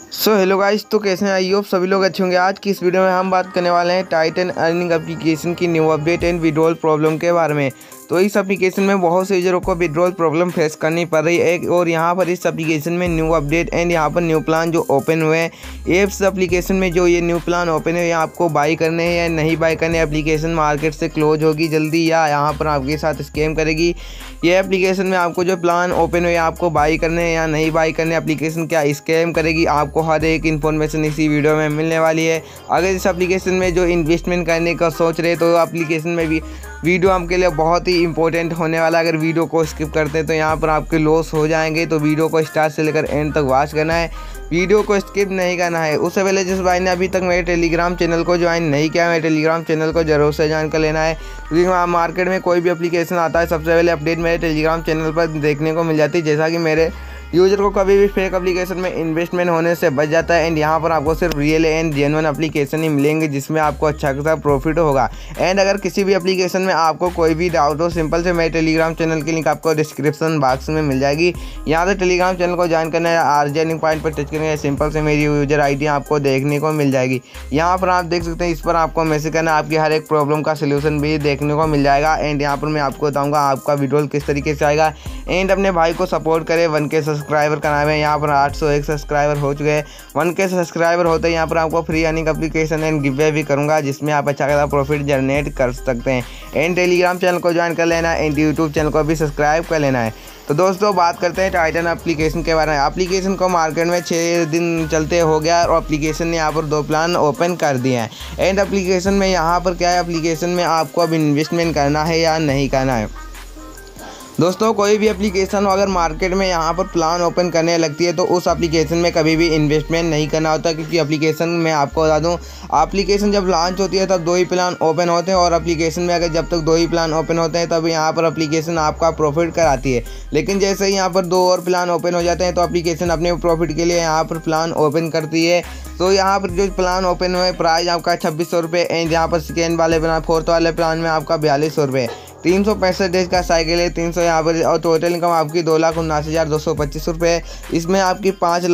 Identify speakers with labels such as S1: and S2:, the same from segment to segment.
S1: Hello guys, तो कैसे हैं? आई होप सभी लोग अच्छे होंगे। आज की इस वीडियो में हम बात करने वाले हैं टाइटन अर्निंग एप्लीकेशन की new update and withdrawal problem के बारे में। तो इस एप्लीकेशन में बहुत से यूजरों को विड्रॉल प्रॉब्लम फेस करनी पड़ रही है और यहाँ पर इस एप्लीकेशन में न्यू अपडेट एंड यहाँ पर न्यू प्लान जो ओपन हुए हैं। इस एप्लीकेशन में जो ये न्यू प्लान ओपन है, ये आपको बाई करने हैं या नहीं बाई करने। एप्लीकेशन मार्केट से क्लोज होगी जल्दी या यहाँ पर आपके साथ स्कैम करेगी। ये एप्लीकेशन में आपको जो प्लान ओपन हुए आपको बाई करने हैं या नहीं बाई करने, एप्लीकेशन क्या स्कैम करेगी, आपको हर एक इन्फॉर्मेशन इसी वीडियो में मिलने वाली है। अगर इस एप्लीकेशन में जो इन्वेस्टमेंट करने का सोच रहे तो एप्लीकेशन में भी वीडियो आपके लिए बहुत ही इंपॉर्टेंट होने वाला है। अगर वीडियो को स्किप करते हैं तो यहाँ पर आपके लॉस हो जाएंगे। तो वीडियो को स्टार्ट से लेकर एंड तक वॉच करना है, वीडियो को स्किप नहीं करना है। उससे पहले जिस भाई ने अभी तक मेरे टेलीग्राम चैनल को ज्वाइन नहीं किया, मेरे टेलीग्राम चैनल को जरूर से ज्वाइन कर लेना है, क्योंकि वहाँ मार्केट में कोई भी एप्लीकेशन आता है सबसे पहले अपडेट मेरे टेलीग्राम चैनल पर देखने को मिल जाती है। जैसा कि मेरे यूजर को कभी भी फेक एप्लीकेशन में इन्वेस्टमेंट होने से बच जाता है। एंड यहाँ पर आपको सिर्फ रियल एंड जेन्युइन एप्लीकेशन ही मिलेंगे जिसमें आपको अच्छा खासा प्रॉफिट होगा। एंड अगर किसी भी एप्लीकेशन में आपको कोई भी डाउट हो, सिंपल से मेरे टेलीग्राम चैनल की लिंक आपको डिस्क्रिप्शन बॉक्स में मिल जाएगी। यहाँ से टेलीग्राम चैनल को ज्वाइन करना है, अर्निंग पॉइंट पर टच करना है, सिंपल से मेरी यूजर ID आपको देखने को मिल जाएगी। यहाँ पर आप देख सकते हैं, इस पर आपको मैसेज करना है, आपकी हर एक प्रॉब्लम का सोल्यूशन भी देखने को मिल जाएगा। एंड यहाँ पर मैं आपको बताऊँगा आपका विड्रॉल किस तरीके से आएगा। एंड अपने भाई को सपोर्ट करें, 1K सब्सक्राइबर कराए हैं। यहाँ पर 801 सब्सक्राइबर हो चुके हैं। 1K सब्सक्राइबर होते हैं यहाँ पर आपको free earning application and give भी करूँगा जिसमें आप अच्छा खासा प्रॉफिट जनरेट कर सकते हैं। एंड टेलीग्राम चैनल को ज्वाइन कर लेना है एंड यूट्यूब चैनल को भी सब्सक्राइब कर लेना है। तो दोस्तों बात करते हैं टाइटन एप्लीकेशन के बारे में। एप्लीकेशन को मार्केट में 6 दिन चलते हो गया और एप्लीकेशन ने यहाँ पर 2 प्लान ओपन कर दिए हैं। एंड एप्लीकेशन में यहाँ पर क्या है, एप्लीकेशन में आपको अब इन्वेस्टमेंट करना है या नहीं करना है। दोस्तों कोई भी एप्लीकेशन अगर मार्केट में यहाँ पर प्लान ओपन करने लगती है तो उस एप्लीकेशन में कभी भी इन्वेस्टमेंट नहीं करना होता, क्योंकि एप्लीकेशन में आपको बता दूँ, एप्लीकेशन जब लॉन्च होती है तब 2 ही प्लान ओपन होते हैं और एप्लीकेशन में अगर जब तक 2 ही प्लान ओपन होते हैं तब यहाँ पर एप्लीकेशन आपका प्रॉफिट कराती है। लेकिन जैसे ही यहाँ पर 2 और प्लान ओपन हो जाते हैं तो एप्लीकेशन अपने प्रॉफिट के लिए यहाँ पर प्लान ओपन करती है। तो यहाँ पर जो प्लान ओपन हुए प्राइस आपका 2600 रुपये। एंड यहाँ पर सेकेंड वाले प्लान 4th वाले प्लान में आपका 4200 रुपये। 365 डेज का साइकिल है, 300 यहाँ पर। और टोटल इनकम आपकी 2,79,225 रुपये। इसमें आपकी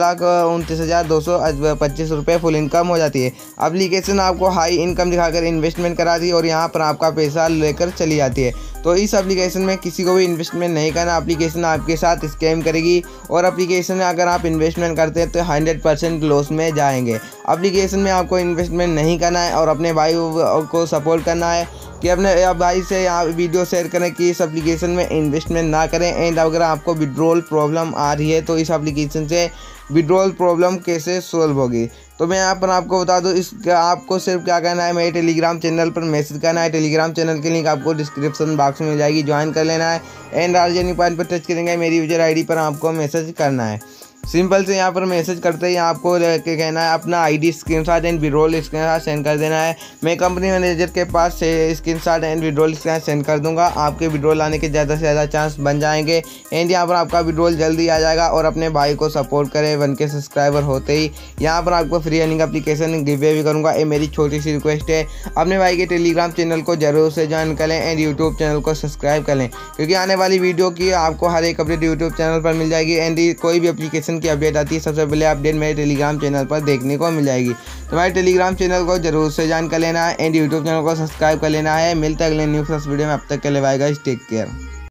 S1: 5,29,225 रुपये फुल इनकम हो जाती है। एप्लीकेशन आपको हाई इनकम दिखाकर इन्वेस्टमेंट कराती है और यहाँ पर आपका पैसा लेकर चली जाती है। तो इस एप्लीकेशन में किसी को भी इन्वेस्टमेंट नहीं करना, एप्लीकेशन आपके साथ स्कैम करेगी और एप्लीकेशन में अगर आप इन्वेस्टमेंट करते हैं तो 100% लॉस में जाएंगे। एप्लीकेशन में आपको इन्वेस्टमेंट नहीं करना है और अपने भाई को सपोर्ट करना है कि अपने भाई से यहाँ वीडियो शेयर करें कि इस एप्लीकेशन में इन्वेस्टमेंट ना करें। एंड अगर आपको विड्रॉल प्रॉब्लम आ रही है तो इस एप्लीकेशन से विड्रॉल प्रॉब्लम कैसे सोल्व होगी, तो मैं यहाँ पर आपको बता दूँ। आपको सिर्फ क्या करना है, मेरे टेलीग्राम चैनल पर मैसेज करना है। टेलीग्राम चैनल की लिंक आपको डिस्क्रिप्शन बॉक्स में मिल जाएगी, ज्वाइन कर लेना है। एंड अर्निंग पॉइंट पर टच करेंगे, मेरी यूजर ID पर आपको मैसेज करना है। सिंपल से यहाँ पर मैसेज करते ही आपको कहना है अपना ID screenshot and withdrawal screenshot send कर देना है। मैं कंपनी मैनेजर के पास से screenshot and withdrawal screenshot send कर दूंगा, आपके विड्रॉल आने के ज़्यादा से ज़्यादा चांस बन जाएंगे। एंड यहाँ पर आपका विड्रॉल जल्दी आ जाएगा। और अपने भाई को सपोर्ट करें, 1K सब्सक्राइबर होते ही यहाँ पर आपको फ्री अर्निंग एप्लीकेशन गिव भी करूँगा। ये मेरी छोटी सी रिक्वेस्ट है, अपने भाई के टेलीग्राम चैनल को जरूर से ज्वाइन करें एंड यूट्यूब चैनल को सब्सक्राइब कर लें, क्योंकि आने वाली वीडियो की आपको हर एक अपडेट यूट्यूब चैनल पर मिल जाएगी। एंड कोई भी एप्लीकेशन की अपडेट आती है सबसे पहले अपडेट मेरे टेलीग्राम चैनल पर देखने को मिल जाएगी। तो हमारे टेलीग्राम चैनल को जरूर से ज्वाइन कर लेना है एंड यूट्यूब चैनल को सब्सक्राइब कर लेना है। मिलते हैं अगले न्यू वीडियो में, अब तक के लिए बाय गाइस, टेक केयर।